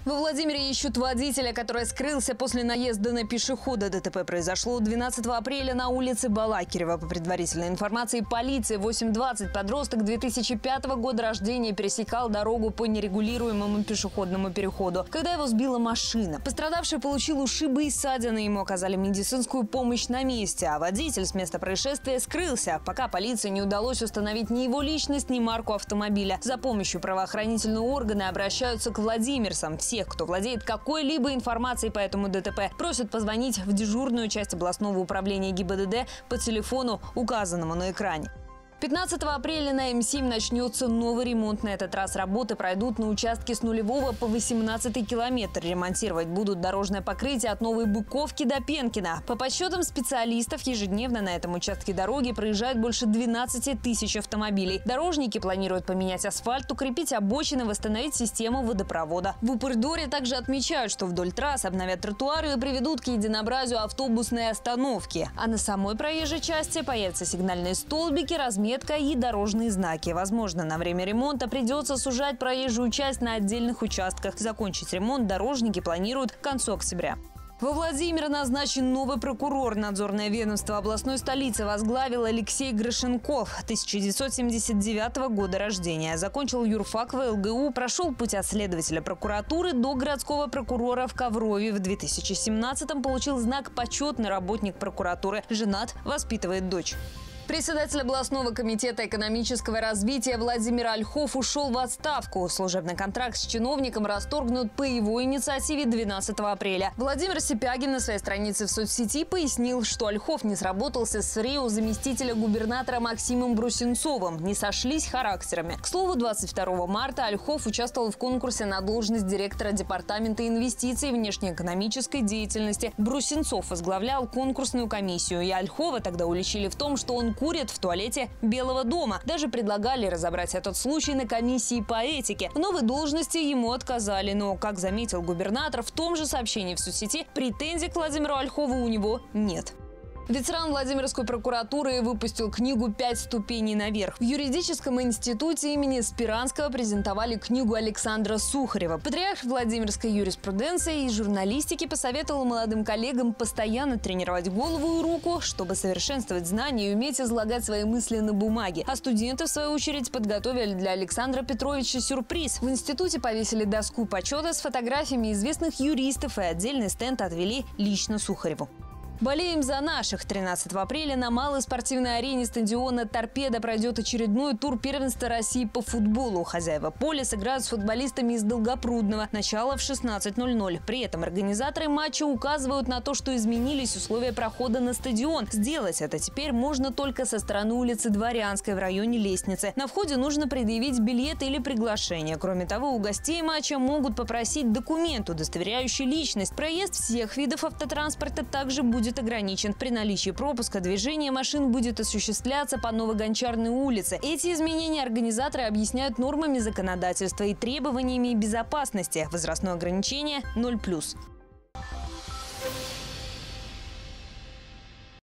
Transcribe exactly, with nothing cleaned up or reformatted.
Во Владимире ищут водителя, который скрылся после наезда на пешехода. ДТП произошло двенадцатого апреля на улице Балакирева. По предварительной информации полиции, в восемь двадцать подросток две тысячи пятого года рождения пересекал дорогу по нерегулируемому пешеходному переходу, когда его сбила машина. Пострадавший получил ушибы и ссадины, ему оказали медицинскую помощь на месте, а водитель с места происшествия скрылся, пока полиции не удалось установить ни его личность, ни марку автомобиля. За помощью правоохранительные органы обращаются к владимирцам. Всех, кто владеет какой-либо информацией по этому ДТП, просят позвонить в дежурную часть областного управления ГИБДД по телефону, указанному на экране. пятнадцатого апреля на М семь начнется новый ремонт. На этот раз работы пройдут на участке с нулевого по восемнадцатый километр. Ремонтировать будут дорожное покрытие от Новой Быковки до Пенкина. По подсчетам специалистов, ежедневно на этом участке дороги проезжает больше двенадцати тысяч автомобилей. Дорожники планируют поменять асфальт, укрепить обочины, восстановить систему водопровода. В Упырдоре также отмечают, что вдоль трасс обновят тротуары и приведут к единообразию автобусные остановки. А на самой проезжей части появятся сигнальные столбики, разметки и дорожные знаки. Возможно, на время ремонта придется сужать проезжую часть на отдельных участках. Закончить ремонт дорожники планируют к концу октября. Во Владимире назначен новый прокурор. Надзорное ведомство областной столицы возглавил Алексей Грошенков, тысяча девятьсот семьдесят девятого года рождения. Закончил юрфак в Л Г У, прошел путь от следователя прокуратуры до городского прокурора в Коврове. В две тысячи семнадцатом получил знак «Почетный работник прокуратуры». Женат, воспитывает дочь. Председатель областного комитета экономического развития Владимир Ольхов ушел в отставку. Служебный контракт с чиновником расторгнут по его инициативе двенадцатого апреля. Владимир Сипягин на своей странице в соцсети пояснил, что Ольхов не сработался с РИО заместителя губернатора Максимом Брусенцовым. Не сошлись характерами. К слову, двадцать второго марта Ольхов участвовал в конкурсе на должность директора департамента инвестиций и внешнеэкономической деятельности. Брусенцов возглавлял конкурсную комиссию. И Ольхова тогда уличили в том, что он курит в туалете Белого дома. Даже предлагали разобрать этот случай на комиссии по этике. В новой должности ему отказали. Но, как заметил губернатор, в том же сообщении в соцсети претензий к Владимиру Ольхову у него нет. Ветеран Владимирской прокуратуры выпустил книгу «Пять ступеней наверх». В юридическом институте имени Спиранского презентовали книгу Александра Сухарева. Патриарх Владимирской юриспруденции и журналистики посоветовал молодым коллегам постоянно тренировать голову и руку, чтобы совершенствовать знания и уметь излагать свои мысли на бумаге. А студенты, в свою очередь, подготовили для Александра Петровича сюрприз. В институте повесили доску почета с фотографиями известных юристов и отдельный стенд отвели лично Сухареву. Болеем за наших. тринадцатого апреля на малой спортивной арене стадиона «Торпедо» пройдет очередной тур первенства России по футболу. Хозяева поля сыграют с футболистами из Долгопрудного. Начало в шестнадцать ноль ноль. При этом организаторы матча указывают на то, что изменились условия прохода на стадион. Сделать это теперь можно только со стороны улицы Дворянской в районе Лестницы. На входе нужно предъявить билет или приглашение. Кроме того, у гостей матча могут попросить документ, удостоверяющий личность. Проезд всех видов автотранспорта также будет ограничен. При наличии пропуска движение машин будет осуществляться по Новогончарной улице. Эти изменения организаторы объясняют нормами законодательства и требованиями безопасности. Возрастное ограничение ноль плюс.